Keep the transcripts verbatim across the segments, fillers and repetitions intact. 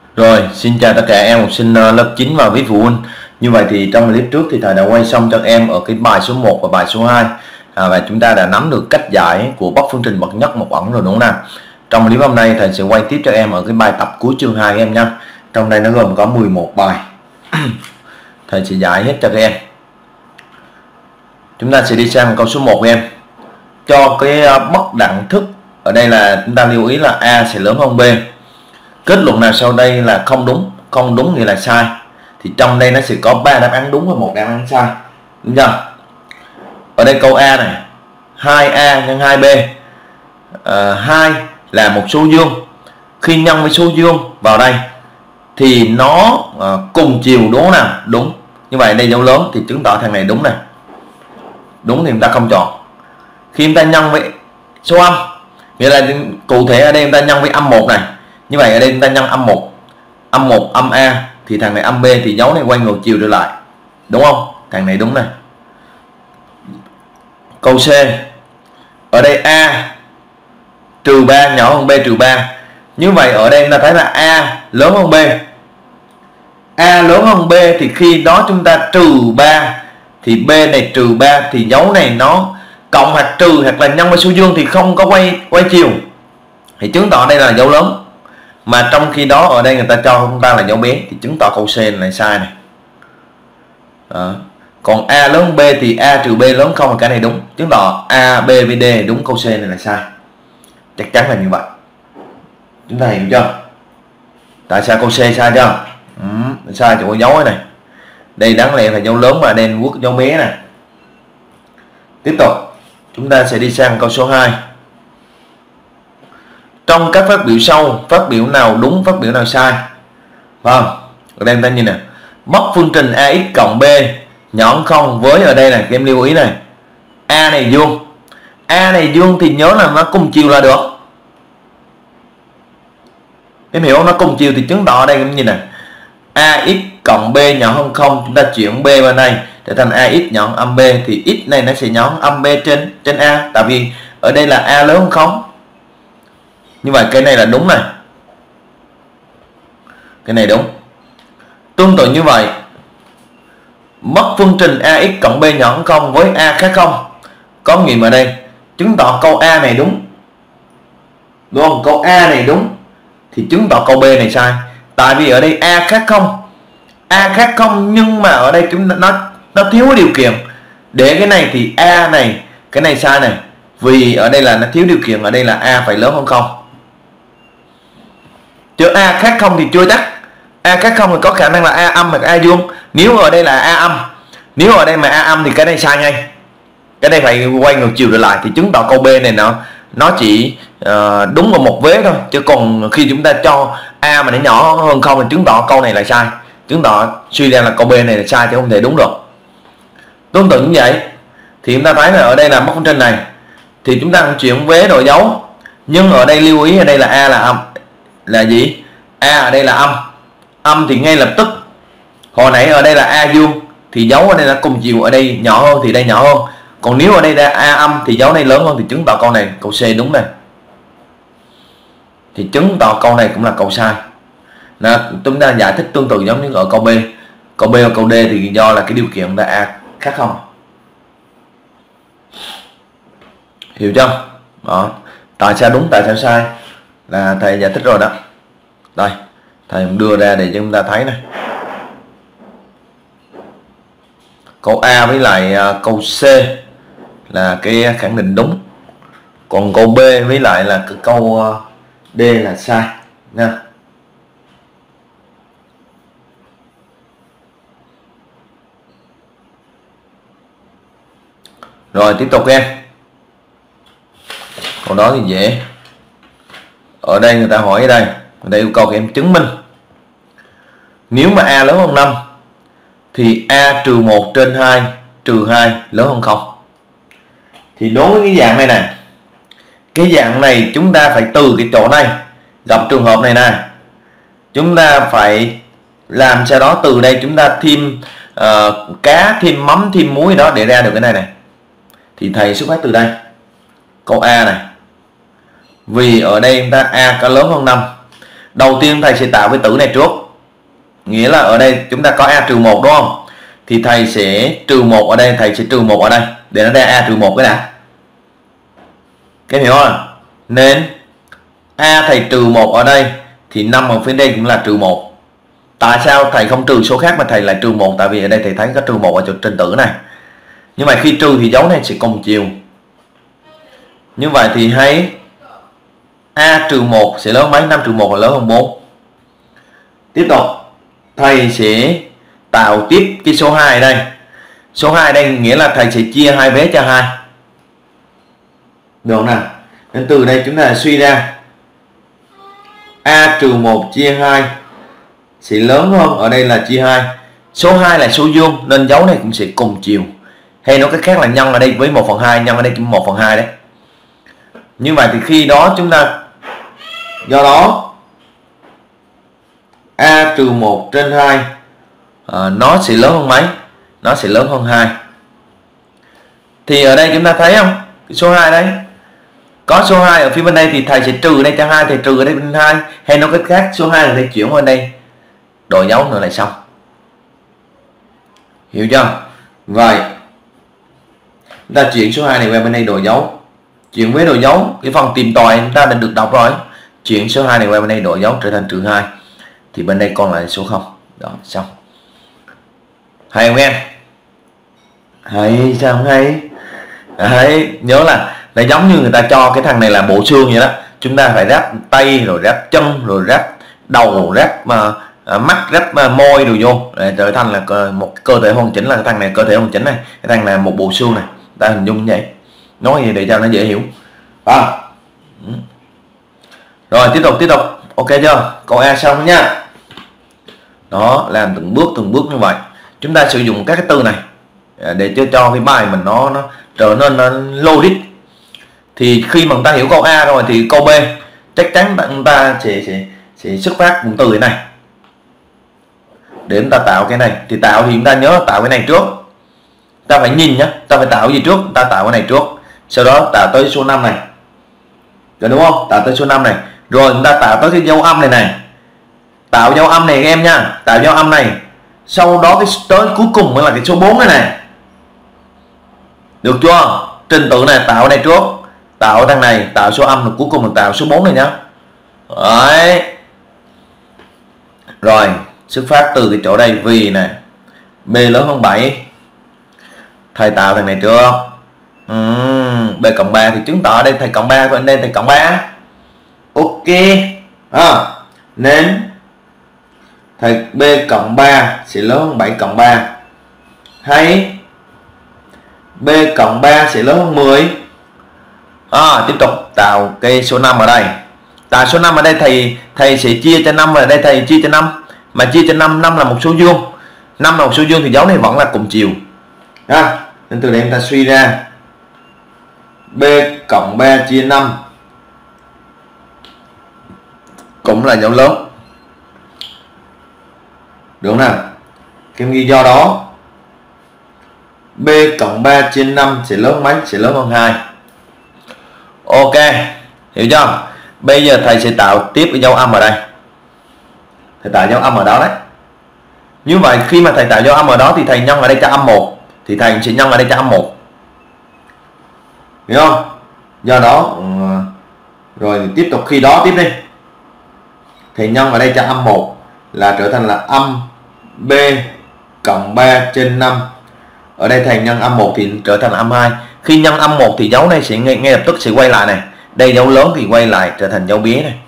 Rồi, xin chào tất cả em học sinh uh, lớp chín và quý phụ huynh. Như vậy thì trong clip trước thì thầy đã quay xong cho các em ở cái bài số một và bài số hai, à, và chúng ta đã nắm được cách giải của bất phương trình bậc nhất một ẩn rồi đúng không nào? Trong clip hôm nay thầy sẽ quay tiếp cho em ở cái bài tập cuối chương hai em nha. Trong đây nó gồm có mười một bài. Thầy sẽ giải hết cho các em. Chúng ta sẽ đi sang câu số một em. Cho cái uh, bất đẳng thức, ở đây là chúng ta lưu ý là A sẽ lớn hơn B. Kết luận nào sau đây là không đúng? Không đúng nghĩa là sai. Thì trong đây nó sẽ có ba đáp án đúng và một đáp án sai. Đúng chưa? Ở đây câu A này, hai A nhân hai B. à, hai là một số dương. Khi nhân với số dương vào đây thì nó à, cùng chiều đúng không nào? Đúng. Như vậy đây dấu lớn thì chứng tỏ thằng này đúng này. Đúng thì chúng ta không chọn. Khi chúng ta nhân với số âm, nghĩa là cụ thể ở đây chúng ta nhân với âm một này. Như vậy ở đây chúng ta nhân âm một, âm một âm A thì thằng này âm B, thì dấu này quay ngược chiều trở lại. Đúng không? Thằng này đúng này. Câu C. Ở đây A trừ ba nhỏ hơn B trừ ba. Như vậy ở đây chúng ta thấy là A lớn hơn B. A lớn hơn B thì khi đó chúng ta trừ ba thì B này trừ ba thì dấu này nó cộng hoặc trừ hoặc là nhân với số dương thì không có quay quay chiều. Thì chứng tỏ đây là dấu lớn. Mà trong khi đó ở đây người ta cho chúng ta là dấu bé thì chứng tỏ câu C này sai này. Đó. Còn A lớn hơn B thì A trừ B lớn không, là cái này đúng. Chứng tỏ A, B với D đúng, câu C này là sai. Chắc chắn là như vậy. Chúng ta hiểu chưa? Tại sao câu C sai chưa? Ừ, sai chỗ dấu ấy này. Đây đáng lẽ là dấu lớn mà đen quốc dấu bé này. Tiếp tục chúng ta sẽ đi sang câu số hai. Trong các phát biểu sau, phát biểu nào đúng, phát biểu nào sai? Vâng, ở đây chúng ta nhìn nè. Bất phương trình ax cộng b nhỏ hơn không với, ở đây này các em lưu ý này, A này dương. A này dương thì nhớ là nó cùng chiều là được. Em hiểu không? Nó cùng chiều thì chứng tỏ ở đây em nhìn nè, ax cộng b nhỏ hơn không, chúng ta chuyển b vào đây để thành ax nhỏ hơn âm b, thì x này nó sẽ nhỏ hơn âm b trên trên A, tại vì ở đây là A lớn hơn không. Như vậy cái này là đúng này. Cái này đúng. Tương tự như vậy, bất phương trình ax cộng b nhỏ hơn không với A khác không có nghiệm ở đây, chứng tỏ câu A này đúng. Đúng không? Câu A này đúng thì chứng tỏ câu B này sai. Tại vì ở đây A khác không. A khác không nhưng mà ở đây chúng nó nó thiếu điều kiện. Để cái này thì A này, cái này sai này. Vì ở đây là nó thiếu điều kiện, ở đây là A phải lớn hơn không. Chứ A khác không thì chưa chắc. A khác không thì có khả năng là A âm hoặc A dương. Nếu ở đây là A âm, nếu ở đây mà A âm thì cái này sai ngay. Cái này phải quay ngược chiều trở lại, thì chứng tỏ câu B này nó nó chỉ uh, đúng ở một vế thôi. Chứ còn khi chúng ta cho A mà nó nhỏ hơn không thì chứng tỏ câu này là sai. Chứng tỏ suy ra là câu B này là sai chứ không thể đúng được. Tương tự như vậy thì chúng ta thấy là ở đây là bất phương trình này thì chúng ta chuyển vế đổi dấu. Nhưng ở đây lưu ý ở đây là A là âm, là gì? A ở đây là âm. Âm thì ngay lập tức. Hồi nãy ở đây là A dương thì dấu ở đây là cùng chiều, ở đây nhỏ hơn thì đây nhỏ hơn. Còn nếu ở đây là A âm thì dấu này lớn hơn, thì chứng tỏ câu này, câu C đúng này. Thì chứng tỏ câu này cũng là câu sai. Đó, chúng ta giải thích tương tự giống như ở câu B. Câu B và câu D thì do là cái điều kiện là A khác không. Hiểu chưa? Đó. Tại sao đúng, tại sao sai là thầy giải thích rồi đó. Đây, thầy đưa ra để cho chúng ta thấy này. Câu A với lại uh, câu C là cái khẳng định đúng. Còn câu B với lại là cái câu uh, D là sai nha. Rồi tiếp tục em. Câu đó thì dễ. Ở đây người ta hỏi ở đây, người ta yêu cầu các em chứng minh nếu mà A lớn hơn năm thì A trừ một trên hai trừ hai lớn hơn không. Thì đối với cái dạng này nè, cái dạng này chúng ta phải từ cái chỗ này, gặp trường hợp này nè, chúng ta phải làm sao đó từ đây chúng ta thêm uh, cá, thêm mắm, thêm muối đó để ra được cái này này. Thì thầy xuất phát từ đây, câu A này. Vì ở đây chúng ta A có lớn hơn năm Đầu tiên thầy sẽ tạo cái tử này trước. Nghĩa là ở đây chúng ta có a trừ một đúng không? Thì thầy sẽ trừ một ở đây, thầy sẽ trừ một ở đây để nó ra a trừ một cái đã. Các hiểu không? Nên a thầy trừ một ở đây thì năm ở phía đây cũng là trừ một. Tại sao thầy không trừ số khác mà thầy lại trừ một? Tại vì ở đây thầy thấy có trừ một ở chỗ trên tử này. Như vậy khi trừ thì dấu này sẽ cùng chiều. Như vậy thì hãy a trừ một sẽ lớn mấy? năm trừ một là lớn hơn bốn. Tiếp tục thầy sẽ tạo tiếp cái số hai ở đây. Số hai đây nghĩa là thầy sẽ chia hai vế cho hai. Được không nào? Nên từ đây chúng ta suy ra a trừ một chia hai sẽ lớn hơn, ở đây là chia hai. Số hai là số dương nên dấu này cũng sẽ cùng chiều. Hay nói cách khác là nhân ở đây với một phần hai, nhân ở đây cũng một phần hai đấy. Như vậy thì khi đó chúng ta, do đó a trừ một trên hai à, nó sẽ lớn hơn mấy? Nó sẽ lớn hơn hai. Thì ở đây chúng ta thấy không? Số hai đấy. Có số hai ở phía bên đây thì thầy sẽ trừ đây cho hai, thầy trừ ở đây bên hai. Hay nói cách khác số hai là thầy chuyển qua đây, đổi dấu nữa lại xong. Hiểu chưa? Vậy chúng ta chuyển số hai này qua bên đây đổi dấu. Chuyển với đổi dấu, cái phần tìm tòi chúng ta đã được đọc rồi. Chuyển số hai này qua bên đây đổi dấu trở thành trừ hai. Thì bên đây còn lại số không. Đó, xong. Hay không em? Hay sao không hay? Đấy, nhớ là là giống như người ta cho cái thằng này là bộ xương vậy đó. Chúng ta phải ráp tay, rồi ráp chân, rồi ráp đầu, ráp mà à, mắt, ráp à, môi đồ vô để trở thành là cơ, một cơ thể hoàn chỉnh. Là cái thằng này cơ thể hoàn chỉnh này, cái thằng này một bộ xương này. Ta hình dung như vậy, nói gì để cho nó dễ hiểu. À. Rồi tiếp tục tiếp tục, ok chưa? Câu A xong nha. Đó, làm từng bước từng bước như vậy. Chúng ta sử dụng các cái từ này để cho cho cái bài mình nó nó trở nên nó logic. Thì khi mà chúng ta hiểu câu A rồi thì câu B chắc chắn chúng ta sẽ sẽ sẽ xuất phát một từ này để chúng ta tạo cái này. Thì tạo thì chúng ta nhớ tạo cái này trước. Ta phải nhìn nhá, ta phải tạo gì trước? Ta tạo cái này trước, sau đó tạo tới số năm này, rồi đúng không? Tạo tới số năm này, rồi chúng ta tạo tới cái dấu âm này này, tạo dấu âm này các em nha, tạo dấu âm này, sau đó cái tới cuối cùng mới là cái số bốn này này, được chưa? Trình tự này tạo này trước, tạo thằng này, tạo số âm, rồi cuối cùng mình tạo số bốn này nhá. Đấy. Rồi xuất phát từ cái chỗ đây vì này b lớn hơn bảy, thầy tạo thằng này chưa? uhm, b cộng ba thì chứng tỏ ở đây thầy cộng ba, bên đây thầy cộng ba. Ok à, nên thầy b cộng ba sẽ lớn hơn bảy cộng ba, hay b cộng ba sẽ lớn hơn mười. À, tiếp tục tạo cái số năm ở đây. Tạo số năm ở đây thầy thầy sẽ chia cho năm, ở đây thầy chia cho năm, mà chia cho năm, năm là một số dương, năm là một số dương thì dấu này vẫn là cùng chiều. À, nên từ đây chúng ta suy ra b cộng ba chia năm cũng là dấu lớn, đúng không nào? Cái ghi do đó b cộng ba trên năm sẽ lớn mấy? Sẽ lớn hơn hai. Ok, hiểu chưa? Bây giờ thầy sẽ tạo tiếp cái dấu âm ở đây. Thầy tạo dấu âm ở đó đấy. Như vậy khi mà thầy tạo dấu âm ở đó thì thầy nhân ở đây cho âm một, thì thầy sẽ nhân ở đây cho âm một. Hiểu không? Do đó rồi tiếp tục khi đó tiếp đi. Thầy nhân ở đây cho âm một là trở thành là âm b cộng ba trên năm. Ở đây thầy nhân âm một thì trở thành âm hai. Khi nhân âm một thì dấu này sẽ ngay, ngay lập tức sẽ quay lại này. Đây dấu lớn thì quay lại trở thành dấu bé này.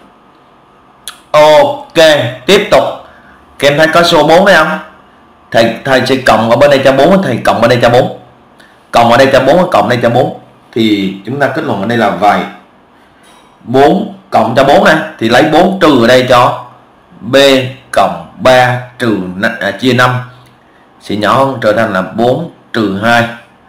Ok, tiếp tục. Các em thấy có số bốn đấy không? Thầy thầy sẽ cộng ở bên đây cho bốn, thầy cộng ở đây cho bốn. Cộng ở đây cho bốn, cộng ở đây cho bốn. Thì chúng ta kết luận ở đây là vậy. bốn cộng cho bốn này thì lấy bốn trừ ở đây cho b cộng ba trừ à, chia năm sẽ nhỏ hơn, trở thành là bốn trừ hai.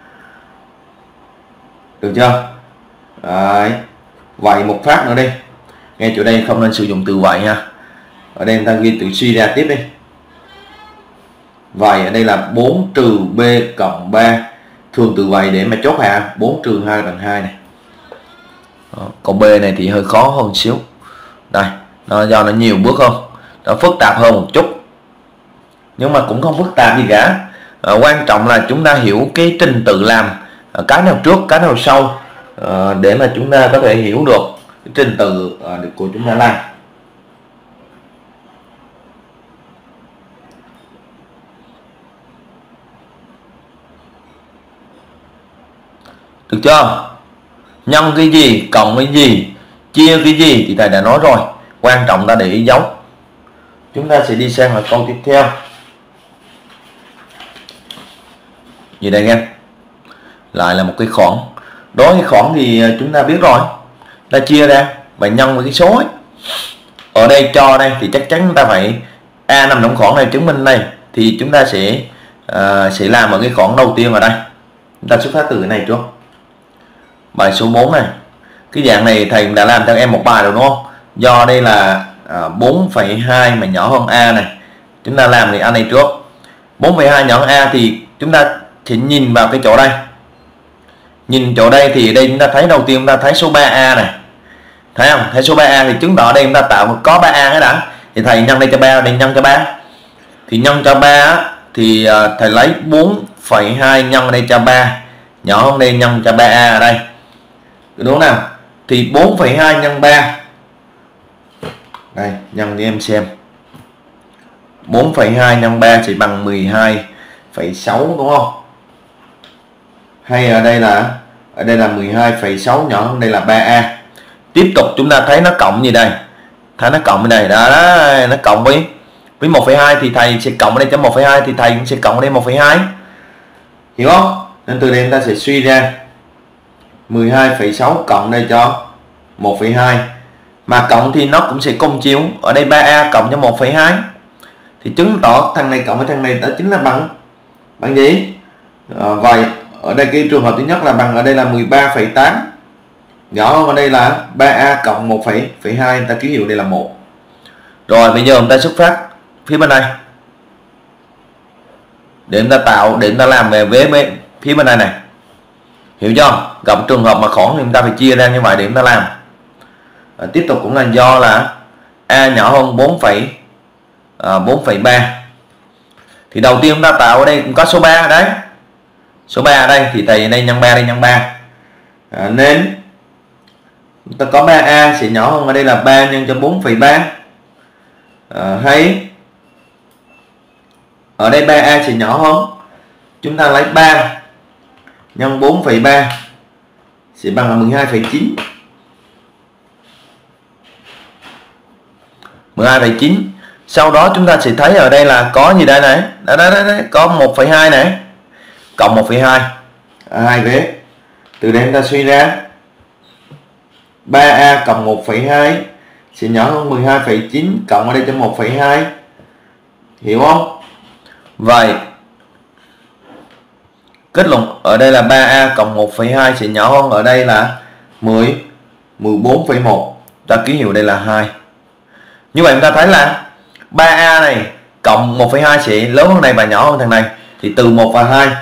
Được chưa? Đấy. Vậy một phát nữa đi. Ngay chỗ đây không nên sử dụng từ vậy ha. Ở đây người ta ghi từ suy ra tiếp đi. Vậy ở đây là bốn trừ b cộng ba. Thường từ vậy để mà chốt hạ bốn trừ hai bằng hai này. Đó, câu B này thì hơi khó hơn xíu. Đây, Nó do nó nhiều bước hơn, nó phức tạp hơn một chút, nhưng mà cũng không phức tạp gì cả. À, quan trọng là chúng ta hiểu cái trình tự làm, à, cái nào trước cái nào sau, à, để mà chúng ta có thể hiểu được cái trình tự à, của chúng ta làm. Được chưa? Nhân cái gì, cộng cái gì, chia cái gì thì thầy đã nói rồi. Quan trọng ta để ý dấu. Chúng ta sẽ đi sang là câu tiếp theo. Gì đây em? Lại là một cái khoản. Đối với khoản thì chúng ta biết rồi, ta chia ra và nhân với cái số ấy. Ở đây cho đây thì chắc chắn chúng ta phải A nằm trong khoản này chứng minh này, thì chúng ta sẽ uh, sẽ làm ở cái khoản đầu tiên ở đây. Chúng ta xuất phát từ cái này trước. Bài số bốn này, cái dạng này thầy đã làm cho em một bài rồi đúng không? Do đây là à, bốn phẩy hai mà nhỏ hơn A này, chúng ta làm thì A này trước. Bốn phẩy hai nhỏ hơn A thì chúng ta chỉ nhìn vào cái chỗ đây. Nhìn chỗ đây thì đây chúng ta thấy đầu tiên chúng ta thấy số ba A này, thấy không? Thấy số ba A thì chứng tỏ đây chúng ta tạo có ba A hết đã. Thì thầy nhân đây cho ba, đây nhân cho ba. Thì nhân cho ba thì à, thầy lấy bốn phẩy hai nhân đây cho ba, nhỏ hơn đây nhân cho ba A ở đây. Đúng nào? Thì bốn phẩy hai nhân ba. Đây, nhân cho em xem. bốn phẩy hai nhân ba sẽ bằng mười hai phẩy sáu đúng không? Hay ở đây là ở đây là mười hai phẩy sáu nhỏ hơn đây là ba A. Tiếp tục chúng ta thấy nó cộng gì đây? Thấy nó cộng bên này đó, đó, nó cộng với với một phẩy hai thì thầy sẽ cộng ở đây cho một phẩy hai thì thầy cũng sẽ cộng ở đây một phẩy hai. Hiểu không? Nên từ đây chúng ta sẽ suy ra mười hai phẩy sáu cộng đây cho một phẩy hai, mà cộng thì nó cũng sẽ cùng chiều. Ở đây ba A cộng cho một phẩy hai thì chứng tỏ thằng này cộng với thằng này đó chính là bằng bằng gì? À, vậy ở đây cái trường hợp thứ nhất là bằng, ở đây là mười ba phẩy tám, nhỏ hơn ở đây là ba A cộng một phẩy hai, ta ký hiệu đây là một. Rồi bây giờ chúng ta xuất phát phía bên này để chúng ta tạo, để chúng ta làm về vế bên phía bên này này. Hiểu chưa? Gặp trường hợp mà khoản thì chúng ta phải chia ra như vậy để chúng ta làm. À, tiếp tục cũng là do là A nhỏ hơn bốn phẩy ba. Thì đầu tiên chúng ta tạo ở đây cũng có số ba đấy. Số ba ở đây thì thầy đây nhân ba, đây nhân ba. À, nên chúng ta có ba A sẽ nhỏ hơn ở đây là ba nhân cho bốn phẩy ba. À, hay ở đây ba A sẽ nhỏ hơn, chúng ta lấy ba nhân bốn phẩy ba sẽ bằng là mười hai phẩy chín. mười hai phẩy chín. Sau đó chúng ta sẽ thấy ở đây là có gì đây này? Đó, đó, đó, đó. Có một phẩy hai này cộng một phẩy hai, à, hai vế. Từ đây chúng ta suy ra ba A cộng một phẩy hai sẽ nhỏ hơn mười hai phẩy chín cộng ở đây cho một phẩy hai. Hiểu không? Vậy kết luận ở đây là ba A cộng một phẩy hai sẽ nhỏ hơn ở đây là mười, mười bốn phẩy một. Ta ký hiệu đây là hai. Như vậy chúng ta thấy là ba A này cộng một phẩy hai sẽ lớn hơn này và nhỏ hơn thằng này. Thì từ một và hai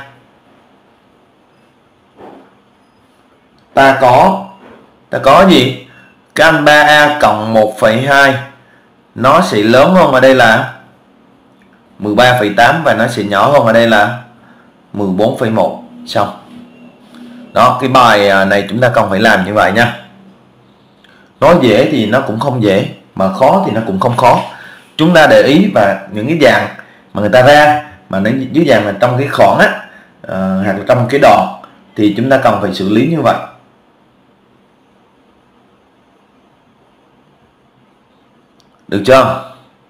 ta có ta có gì? Cái anh ba A cộng một phẩy hai nó sẽ lớn hơn ở đây là mười ba phẩy tám và nó sẽ nhỏ hơn ở đây là mười bốn phẩy một. Xong. Đó, cái bài này chúng ta cần phải làm như vậy nha. Nói dễ thì nó cũng không dễ, mà khó thì nó cũng không khó. Chúng ta để ý và những cái dạng mà người ta ra mà nó dưới dạng là trong cái khoản á, uh, hoặc là trong cái đoạn thì chúng ta cần phải xử lý như vậy. Được chưa?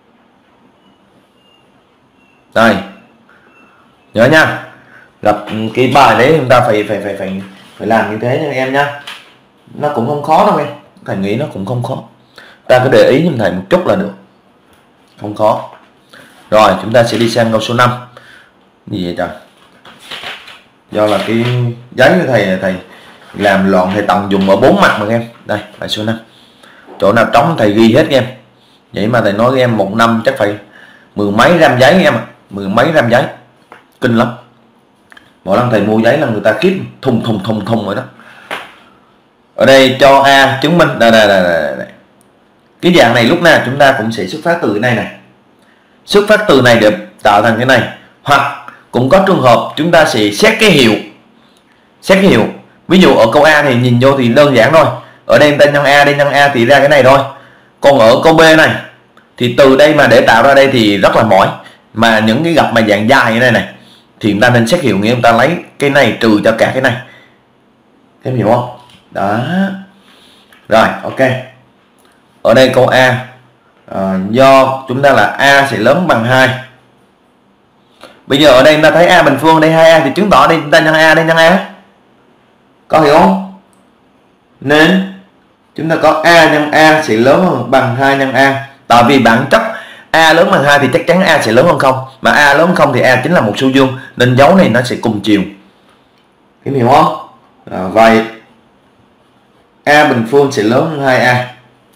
Đây. Nhớ nha. Gặp cái bài đấy chúng ta phải phải phải phải phải làm như thế nha em nhá. Nó cũng không khó đâu em. Thầy nghĩ nó cũng không khó. Ta cứ để ý giùm thầy một chút là được. Không khó. Rồi chúng ta sẽ đi sang câu số năm. Gì vậy trời? Do là cái giấy của thầy thầy làm loạn, thầy tận dụng ở bốn mặt mà em. Đây, bài số năm. Chỗ nào trống thầy ghi hết em. Vậy mà thầy nói với em một năm chắc phải mười mấy gram giấy em ạ. Mười mấy gram giấy. Kinh lắm. Mỗi lần thầy mua giấy là người ta kiếp thùng thùng thùng thùng rồi đó. Ở đây cho A chứng minh đây đây đây đây, đây. Cái dạng này lúc nào chúng ta cũng sẽ xuất phát từ cái này này, xuất phát từ này để tạo thành cái này. Hoặc cũng có trường hợp chúng ta sẽ xét cái hiệu, xét cái hiệu. Ví dụ ở câu A thì nhìn vô thì đơn giản thôi, ở đây ta nhân A, đây nhân A thì ra cái này thôi. Còn ở câu B này thì từ đây mà để tạo ra đây thì rất là mỏi, mà những cái gặp mà dạng dài như này này thì chúng ta nên xét hiệu, nghĩa chúng ta lấy cái này trừ cho cả cái này, em hiểu không? Đó rồi, ok. Ở đây câu A, à, do chúng ta là A sẽ lớn bằng hai. Bây giờ ở đây chúng ta thấy A bình phương, đây hai A thì chứng tỏ đây chúng ta nhân A, đây nhân A, có hiểu không? Nên chúng ta có A nhân A sẽ lớn hơn bằng hai nhân A. Tại vì bản chất A lớn bằng hai thì chắc chắn A sẽ lớn hơn không, mà A lớn hơn không thì A chính là một số dương, nên dấu này nó sẽ cùng chiều, em hiểu không? À, vậy A bình phương sẽ lớn hơn hai A.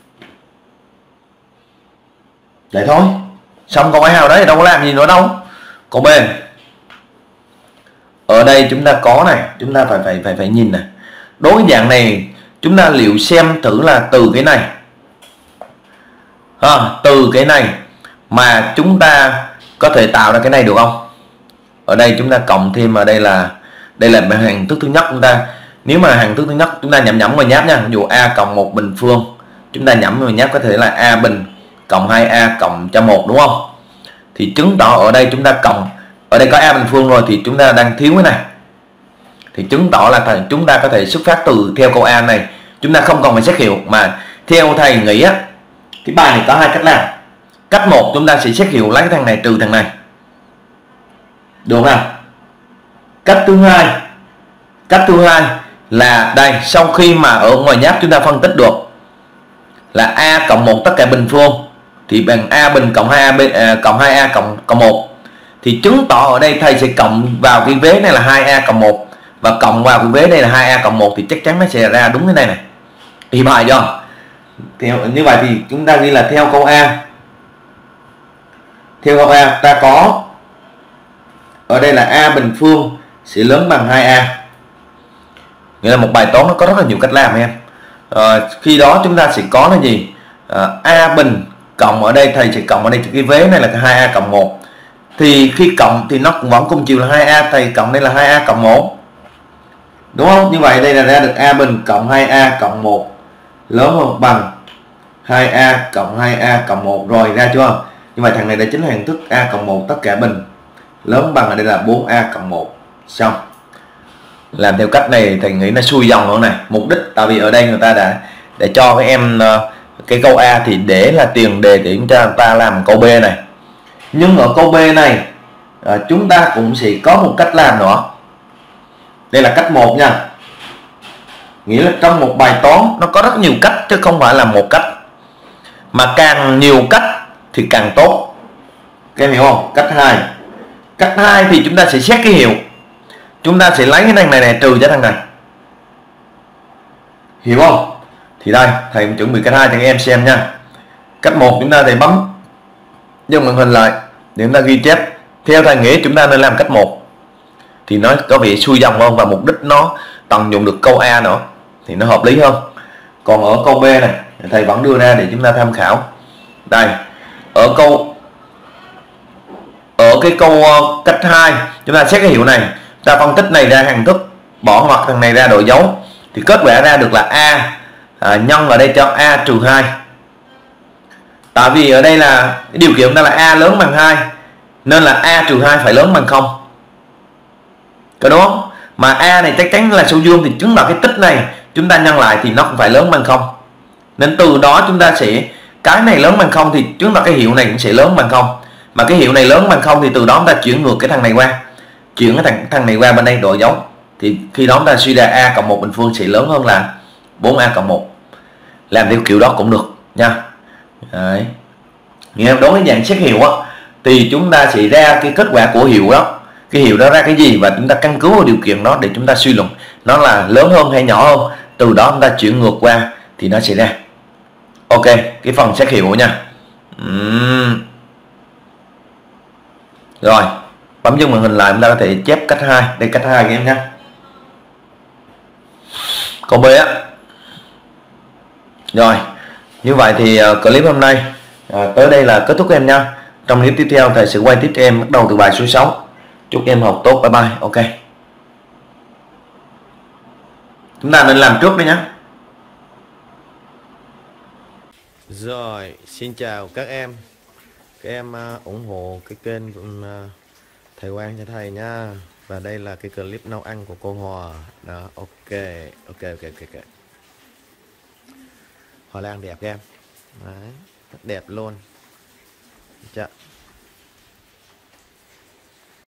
Vậy thôi, xong câu A nào đấy, đâu có làm gì nữa đâu. Câu B, ở đây chúng ta có này, chúng ta phải phải phải phải nhìn này. Đối với dạng này chúng ta liệu xem thử là từ cái này, à, từ cái này mà chúng ta có thể tạo ra cái này được không? Ở đây chúng ta cộng thêm, ở đây là đây là hàng thức thứ nhất chúng ta. Nếu mà hàng thức thứ nhất chúng ta nhẩm nhẩm và nháp nha, ví dụ A cộng một bình phương, chúng ta nhẩm và nháp có thể là A bình cộng hai A cộng cho một, đúng không? Thì chứng tỏ ở đây chúng ta cộng, ở đây có A bình phương rồi thì chúng ta đang thiếu cái này, thì chứng tỏ là chúng ta có thể xuất phát từ theo câu A này, chúng ta không cần phải xét hiệu, mà theo thầy nghĩ á, cái bài này có hai cách làm. Cách một, chúng ta sẽ xét hiệu lấy thằng này trừ thằng này, được không? Cách thứ hai, cách thứ hai là đây, sau khi mà ở ngoài nháp chúng ta phân tích được là A cộng một tất cả bình phương thì bằng A bình cộng hai A bình, à, cộng hai A cộng cộng một, thì chứng tỏ ở đây thầy sẽ cộng vào cái vế này là hai A cộng một và cộng vào cái vế đây là hai A cộng một, thì chắc chắn nó sẽ ra đúng cái này này. Thì bài chưa? Theo như vậy thì chúng ta ghi là theo câu A, theo câu A ta có ở đây là A bình phương sẽ lớn bằng hai A. Nghĩa là một bài toán nó có rất là nhiều cách làm em. À, khi đó chúng ta sẽ có là gì? À, A bình cộng, ở đây thầy sẽ cộng ở đây cái vế này là hai A cộng một, thì khi cộng thì nó cũng vẫn cùng chiều là hai A, thầy cộng đây là hai A cộng một, đúng không? Như vậy đây là ra được A bình cộng hai A cộng một lớn hơn bằng hai A cộng hai A cộng một rồi, ra chưa? Như vậy thằng này đã chính là hình thức A cộng một tất cả bình lớn bằng, ở đây là bốn A cộng một. Xong. Làm theo cách này thầy nghĩ nó xuôi dòng hơn này. Mục đích tại vì ở đây người ta đã để cho các em cái câu A thì để là tiền đề để chúng ta, ta làm câu B này. Nhưng ở câu B này à, chúng ta cũng sẽ có một cách làm nữa. Đây là cách một nha. Nghĩa là trong một bài toán nó có rất nhiều cách chứ không phải là một cách, mà càng nhiều cách thì càng tốt, các em hiểu không? Cách hai, cách hai thì chúng ta sẽ xét cái hiệu, chúng ta sẽ lấy cái thằng này này trừ cho thằng này, hiểu không? Thì đây thầy chuẩn bị cách hai cho các em xem nha. Cách một chúng ta thì bấm dừng màn hình lại để chúng ta ghi chép. Theo thầy nghĩ chúng ta nên làm cách một thì nó có vẻ xuôi dòng hơn, và mục đích nó tận dụng được câu A nữa thì nó hợp lý hơn. Còn ở câu B này thầy vẫn đưa ra để chúng ta tham khảo. Đây, ở câu ở cái câu cách hai chúng ta xét cái hiệu này, ta phân tích này ra hàng thức, bỏ ngoặc thằng này ra đổi dấu, thì kết quả ra được là A à, nhân ở đây cho A trừ hai. Tại vì ở đây là điều kiện chúng ta là A lớn bằng hai, nên là A trừ hai phải lớn bằng không, có đúng không? Mà A này chắc chắn là số dương thì chứng tỏ cái tích này chúng ta nhân lại thì nó cũng phải lớn bằng không, nên từ đó chúng ta sẽ cái này lớn bằng không thì chứng tỏ cái hiệu này cũng sẽ lớn bằng không, mà cái hiệu này lớn bằng không thì từ đó chúng ta chuyển ngược cái thằng này qua, chuyển cái thằng thằng này qua bên đây đổi dấu, thì khi đó chúng ta suy ra A cộng một bình phương sẽ lớn hơn là bốn A cộng một. Làm theo kiểu đó cũng được nha. Đấy. Nghe đối với dạng xét hiệu á thì chúng ta sẽ ra cái kết quả của hiệu đó, cái hiệu đó ra cái gì, và chúng ta căn cứ vào điều kiện đó để chúng ta suy luận nó là lớn hơn hay nhỏ hơn, từ đó chúng ta chuyển ngược qua thì nó sẽ ra. Ok, cái phần xét hiệu nha. uhm. Rồi bấm dừng màn hình lại, chúng ta có thể chép cách hai. Đây cách hai các em nhé. Câu B á. Rồi Như vậy thì uh, clip hôm nay uh, tới đây là kết thúc em nha. Trong clip tiếp theo thầy sẽ quay tiếp cho em bắt đầu từ bài số sáu. Chúc em học tốt. Bye bye. Ok, chúng ta nên làm trước đi nhé. Rồi, xin chào các em. Các em uh, ủng hộ cái kênh uh, thầy Quang cho thầy nha. Và đây là cái clip nấu ăn của cô Hòa. Đó, ok, ok, ok, ok, ok. Hoa lan đẹp các em. Đấy, rất đẹp luôn. Chà.